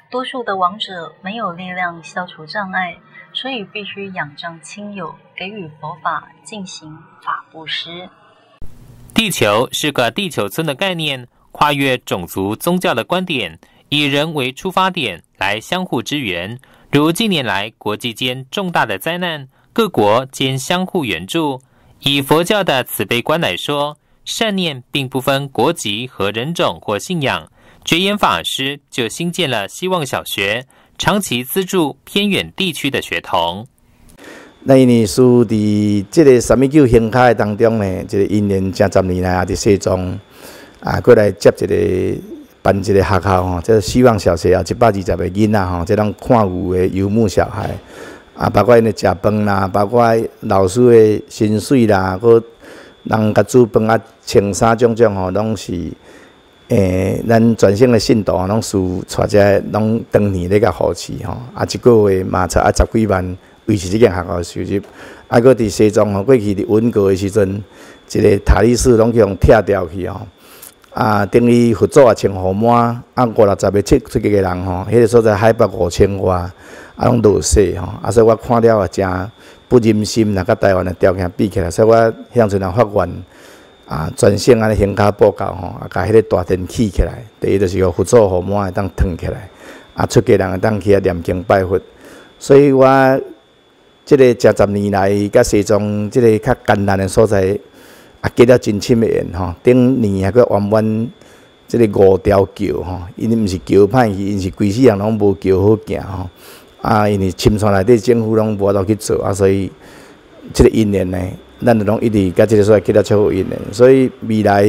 多数的亡者没有力量消除障碍，所以必须仰仗亲友，给予佛法，进行法布施。 地球是个地球村的概念，跨越种族、宗教的观点，以人为出发点来相互支援。如近年来国际间重大的灾难，各国间相互援助。以佛教的慈悲观来说，善念并不分国籍和人种或信仰。觉严法师就新建了希望小学，长期资助偏远地区的学童。 那因为师父伫这个319兴开当中呢，这个因缘正10年来啊，伫西藏过来接一个办一个学校吼，这希望小学啊120个囡仔吼，这种看护的游牧小孩包括因的食饭啦，包括老师的薪水啦，佮人甲煮饭穿衫种种吼，拢是。咱全省的信徒拢是带遮拢当年咧甲扶持吼，一个月嘛才10几万维持这间学校的收入。佮伫西藏吼，过去伫文革的时阵，一个塔利寺拢去互拆掉去吼。等于佛祖穿雨满，50-60个出家个人吼，迄个所在海拔5000外，拢落雪吼。所以我看了真不忍心啦，甲台湾的条件比起来，所以我向阵发愿。全省安尼行脚报告吼，甲迄个大殿起起来。第一就是互佛祖雨满会当腾起来，出家人会当去念经拜佛。所以我即个这10年来，甲西藏即个较艰难的所在，结了真深的缘吼。顶年还佫圆满即个5条桥吼，因毋是桥歹去，因是规世人拢无桥好行吼。因为深山内底政府拢无法度去做所以即个因缘呢。咱就拢一直甲即个所在结了超有因的，所以未来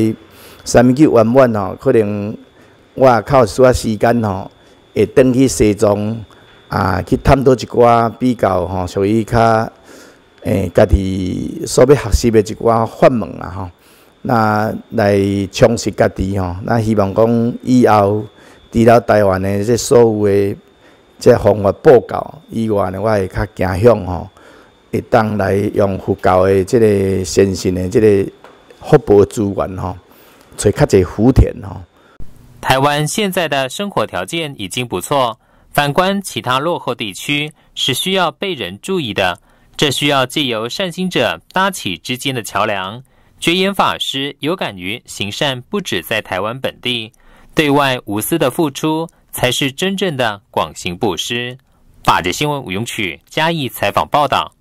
319圆满吼，可能我也靠需要时间吼，会转去西藏去探讨一寡比较吼，属于较家己所要学习的一寡法门吼，那来充实家己吼，那希望讲以后除了台湾的这所有的这方法报告以外呢，我会较倾向吼。会当来用佛教的这个先进的这个福报资源找较侪福田台湾现在的生活条件已经不错，反观其他落后地区是需要被人注意的，这需要借由善心者搭起之间的桥梁。觉严法师有感于行善不止在台湾本地，对外无私的付出才是真正的广行布施。法界新闻吴永曲嘉义采访报道。